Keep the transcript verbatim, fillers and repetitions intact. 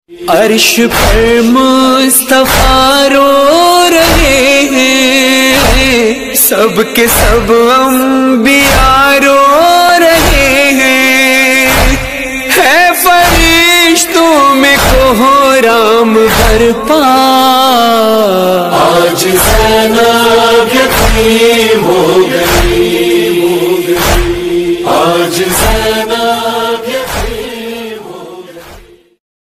अर्श पर मुस्तफा रो रहे हैं, सबके सब अंबिया रो रहे हैं। है फरिश्तों में कोहराम बरपा, आज ज़ैनब